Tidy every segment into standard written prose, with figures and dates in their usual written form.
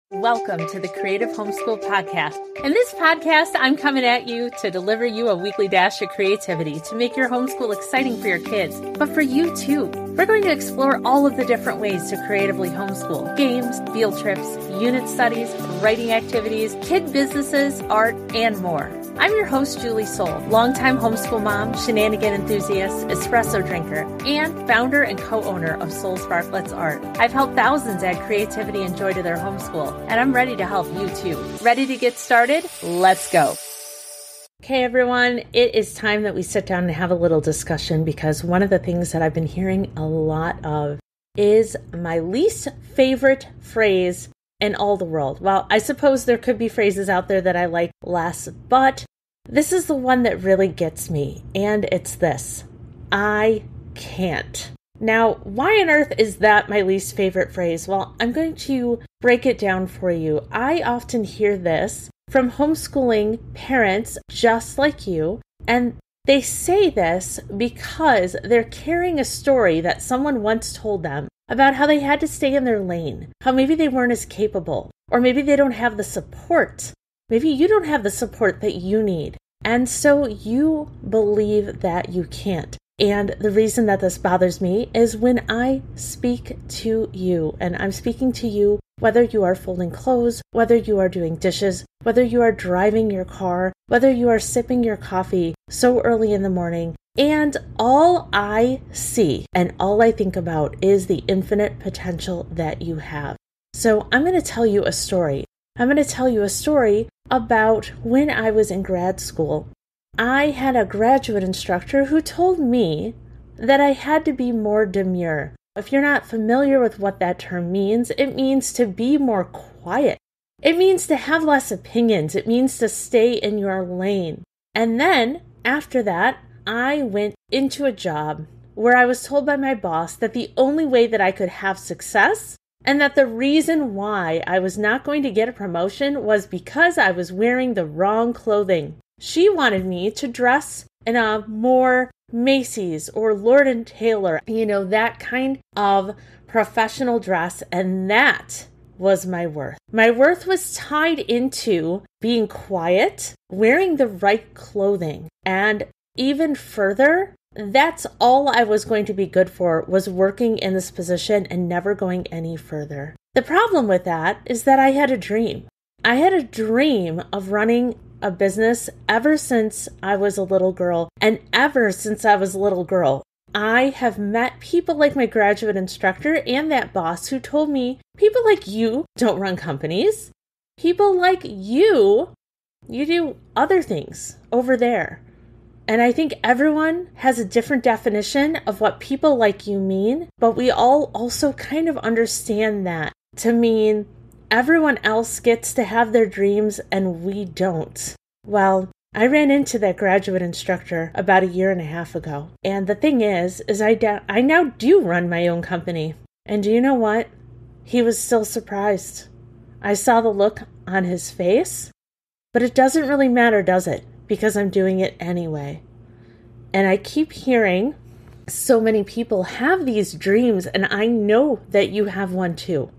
Welcome to the Creative Homeschool Podcast. In this podcast, I'm coming at you to deliver you a weekly dash of creativity to make your homeschool exciting for your kids, but for you too. We're going to explore all of the different ways to creatively homeschool. Games, field trips, unit studies, writing activities, kid businesses, art, and more. I'm your host, Julie Soul, longtime homeschool mom, shenanigan enthusiast, espresso drinker, and founder and co-owner of Soul Sparklets Art. I've helped thousands add creativity and joy to their homeschool, and I'm ready to help you too. Ready to get started? Let's go. Okay, everyone, it is time that we sit down and have a little discussion because one of the things that I've been hearing a lot of is my least favorite phrase in all the world. Well, I suppose there could be phrases out there that I like less, but this is the one that really gets me, and it's this: I can't. Now, why on earth is that my least favorite phrase? Well, I'm going to break it down for you. I often hear this from homeschooling parents just like you, and they say this because they're carrying a story that someone once told them about how they had to stay in their lane, how maybe they weren't as capable, or maybe they don't have the support. Maybe you don't have the support that you need, and so you believe that you can't. And the reason that this bothers me is when I speak to you, and I'm speaking to you whether you are folding clothes, whether you are doing dishes, whether you are driving your car, whether you are sipping your coffee so early in the morning, and all I see and all I think about is the infinite potential that you have. So I'm going to tell you a story. I'm going to tell you a story about when I was in grad school. I had a graduate instructor who told me that I had to be more demure. If you're not familiar with what that term means, it means to be more quiet. It means to have less opinions. It means to stay in your lane. And then after that, I went into a job where I was told by my boss that the only way that I could have success and that the reason why I was not going to get a promotion was because I was wearing the wrong clothing. She wanted me to dress in a more Macy's or Lord & Taylor, that kind of professional dress, and that was my worth. My worth was tied into being quiet, wearing the right clothing, and even further, that's all I was going to be good for, was working in this position and never going any further. The problem with that is that I had a dream. I had a dream of running a business ever since I was a little girl, and ever since I was a little girl, I have met people like my graduate instructor and that boss who told me, people like you don't run companies. People like you do other things over there. And I think everyone has a different definition of what people like you mean, but we all also kind of understand that to mean everyone else gets to have their dreams and we don't. Well, I ran into that graduate instructor about 1.5 years ago. And the thing is I now do run my own company. And do you know what? He was still surprised. I saw the look on his face, but it doesn't really matter, does it? Because I'm doing it anyway. And I keep hearing so many people have these dreams, and I know that you have one too.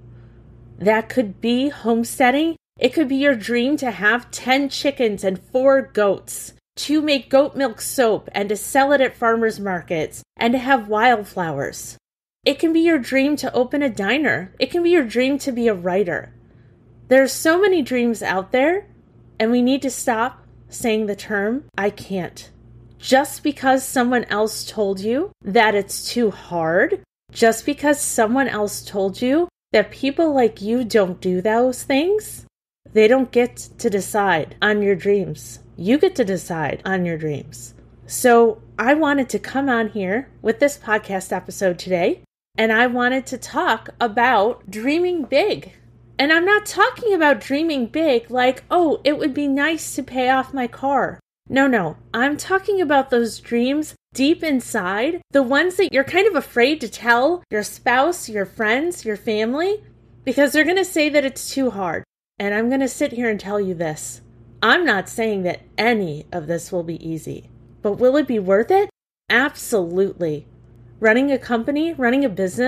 That could be homesteading. It could be your dream to have 10 chickens and 4 goats, to make goat milk soap and to sell it at farmers markets, and to have wildflowers. It can be your dream to open a diner. It can be your dream to be a writer. There are so many dreams out there, and we need to stop saying the term, I can't. Just because someone else told you that it's too hard, just because someone else told you that people like you don't do those things, they don't get to decide on your dreams. You get to decide on your dreams. So I wanted to come on here with this podcast episode today, and I wanted to talk about dreaming big. And I'm not talking about dreaming big like, oh, it would be nice to pay off my car. No, I'm talking about those dreams deep inside, the ones that you're kind of afraid to tell your spouse, your friends, your family, because they're going to say that it's too hard. And I'm going to sit here and tell you this. I'm not saying that any of this will be easy, but will it be worth it? Absolutely. Running a company, running a business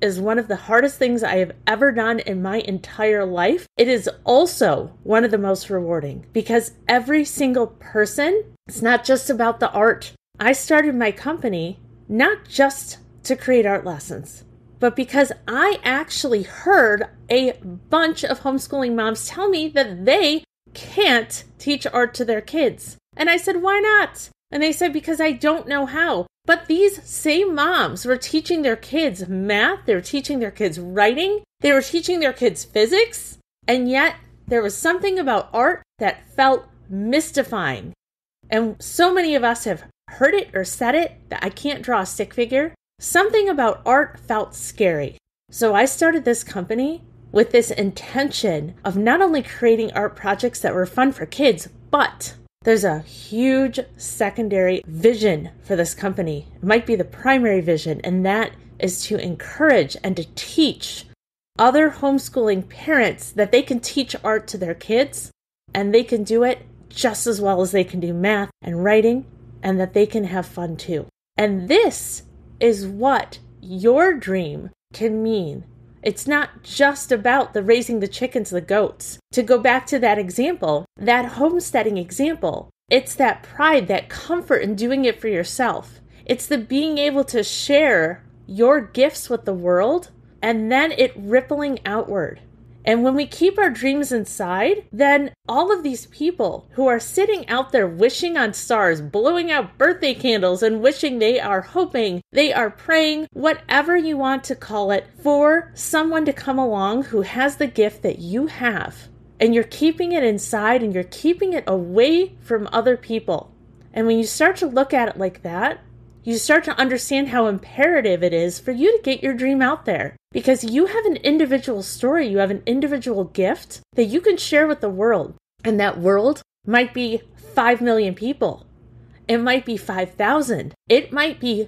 is one of the hardest things I have ever done in my entire life, it is also one of the most rewarding because every single person, it's not just about the art. I started my company not just to create art lessons, but because I actually heard a bunch of homeschooling moms tell me that they can't teach art to their kids. And I said, why not? And they said, because I don't know how. But these same moms were teaching their kids math, they were teaching their kids writing, they were teaching their kids physics, and yet there was something about art that felt mystifying. And so many of us have heard it or said it that I can't draw a stick figure. Something about art felt scary. So I started this company with this intention of not only creating art projects that were fun for kids, but there's a huge secondary vision for this company. It might be the primary vision, and that is to encourage and to teach other homeschooling parents that they can teach art to their kids, and they can do it just as well as they can do math and writing, and that they can have fun too. And this is what your dream can mean. It's not just about the raising the chickens, the goats. To go back to that example, that homesteading example, it's that pride, that comfort in doing it for yourself. It's the being able to share your gifts with the world and then it rippling outward. And when we keep our dreams inside, then all of these people who are sitting out there wishing on stars, blowing out birthday candles and wishing, they are hoping, they are praying, whatever you want to call it, for someone to come along who has the gift that you have. And you're keeping it inside and you're keeping it away from other people. And when you start to look at it like that, you start to understand how imperative it is for you to get your dream out there. Because you have an individual story, you have an individual gift that you can share with the world. And that world might be 5 million people. It might be 5,000. It might be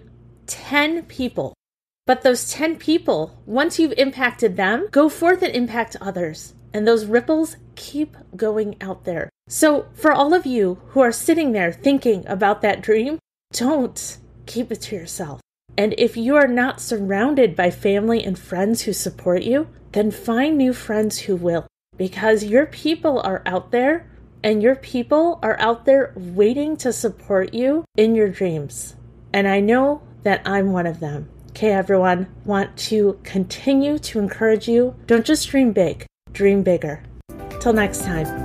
10 people. But those 10 people, once you've impacted them, go forth and impact others. And those ripples keep going out there. So for all of you who are sitting there thinking about that dream, don't keep it to yourself. And if you are not surrounded by family and friends who support you, then find new friends who will. Because your people are out there, and your people are out there waiting to support you in your dreams. And I know that I'm one of them. Okay, everyone, want to continue to encourage you. Don't just dream big, dream bigger. Till next time.